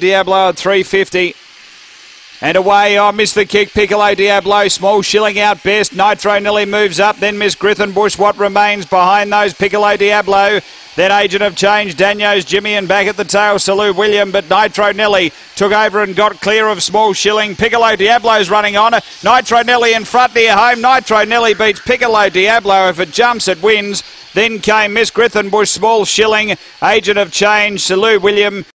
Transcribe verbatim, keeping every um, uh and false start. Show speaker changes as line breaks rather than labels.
Diablo at three fifty. And away, I oh, missed the kick, Piccolo Diablo, Small Shilling out best, Nitro Nelly moves up, then Miss Grithenbush, what remains behind those, Piccolo Diablo, then Agent of Change, Daniels, Jimmy, and back at the tail, Salute William, but Nitro Nelly took over and got clear of Small Shilling. Piccolo Diablo's running on, Nitro Nelly in front near home, Nitro Nelly beats Piccolo Diablo, if it jumps it wins. Then came Miss Grithenbush, Small Shilling, Agent of Change, Salute William.